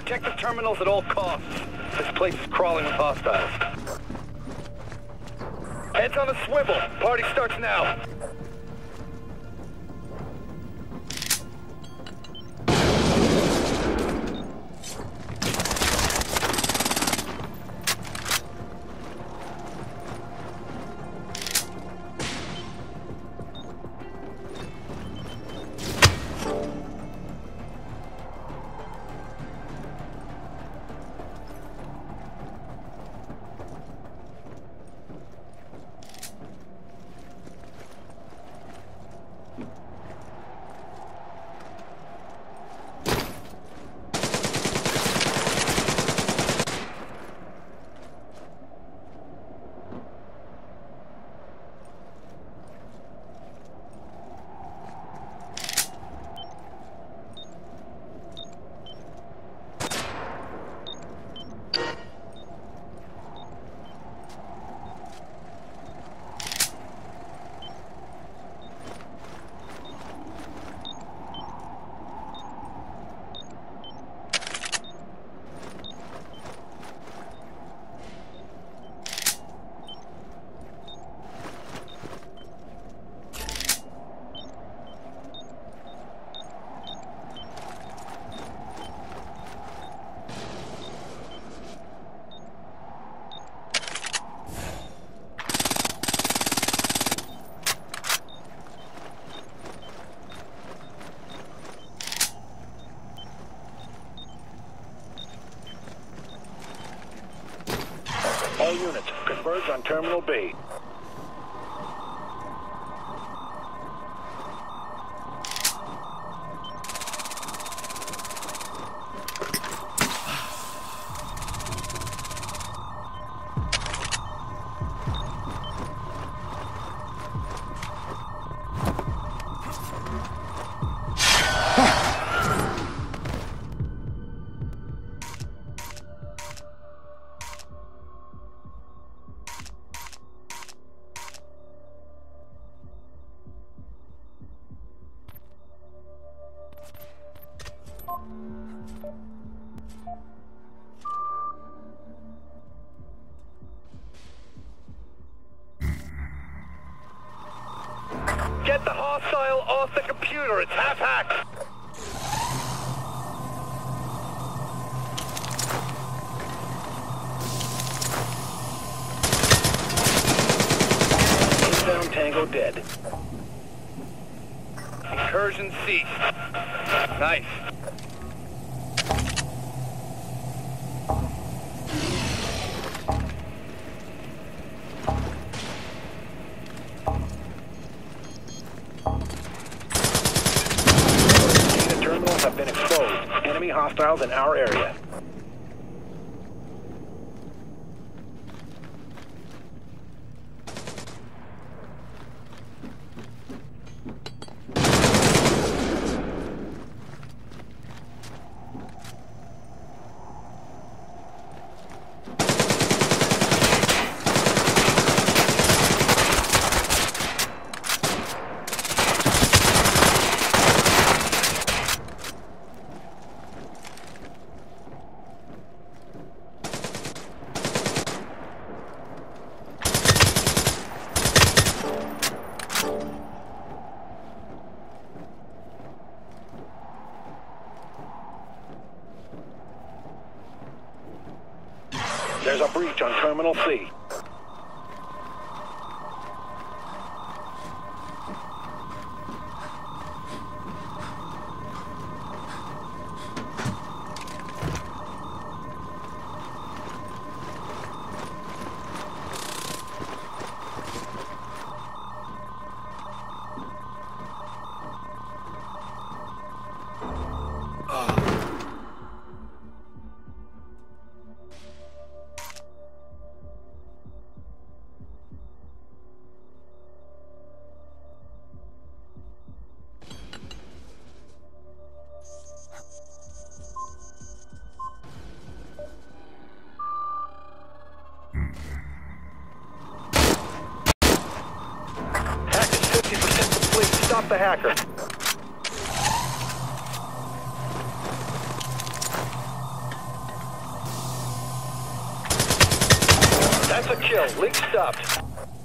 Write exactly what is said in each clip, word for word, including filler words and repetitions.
Protect the terminals at all costs. This place is crawling with hostiles. Heads on a swivel. Party starts now. All units, converge on Terminal B. Get the hostile off the computer. It's half-hacked. Inbound Tango dead. Incursion ceased. Nice. Have been exposed. Enemy hostiles in our area. There's a breach on Terminal C. Stop the hacker. That's a kill. Leak stopped.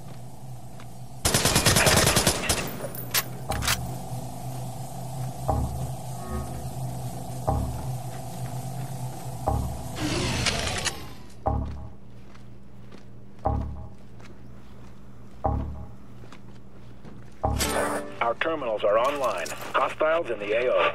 Our terminals are online. Hostiles in the A O.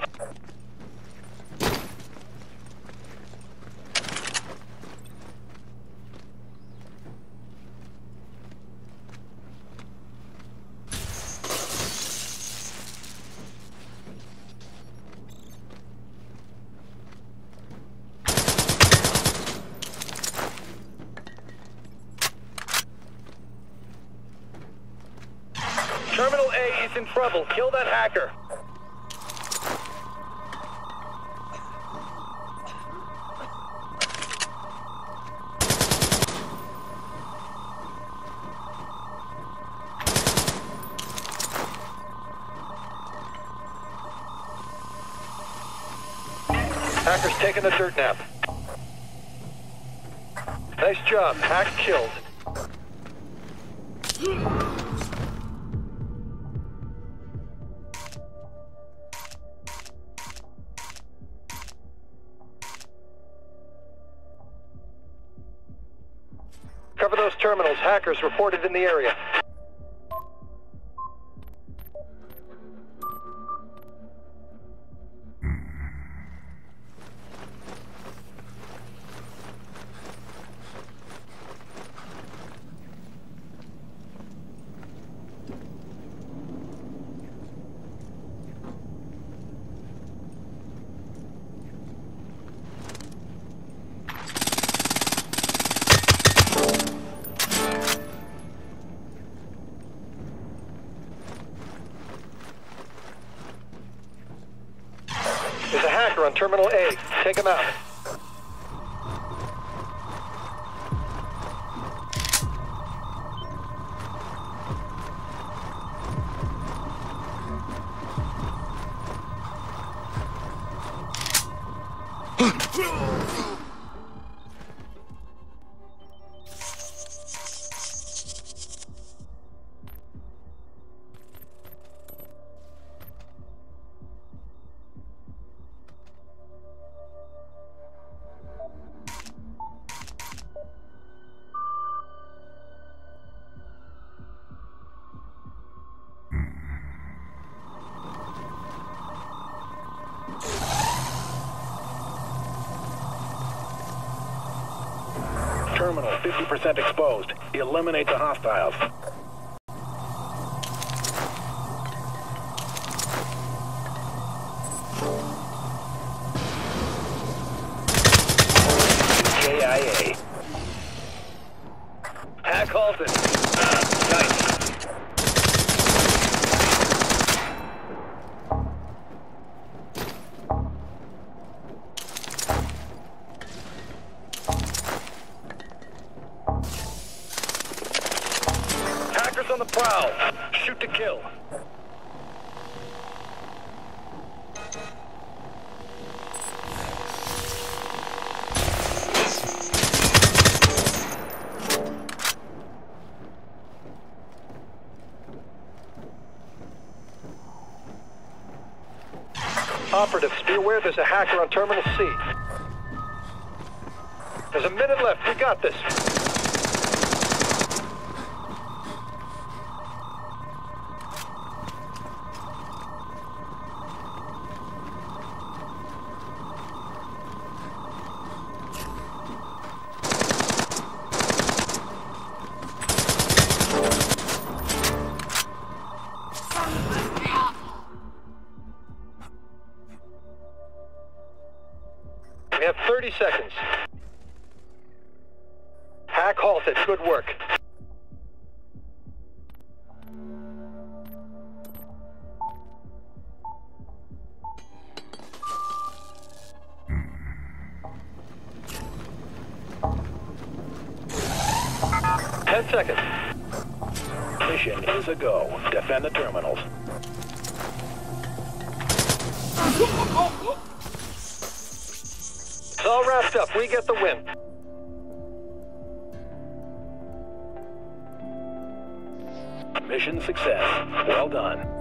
Terminal A is in trouble. Kill that hacker. Hacker's taking a dirt nap. Nice job. Hack killed. Cover those terminals. Hackers reported in the area. There's a hacker on Terminal A. Take him out. Terminal fifty percent exposed. Eliminate the hostiles. K I A. Hack halted. Ah, nice. On the prowl. Shoot to kill. Operatives, be aware there's a hacker on Terminal C. There's a minute left. We got this. We have thirty seconds. Hack halted. Good work. Ten seconds. Mission is a go. Defend the terminals. It's all wrapped up. We get the win. Mission success. Well done.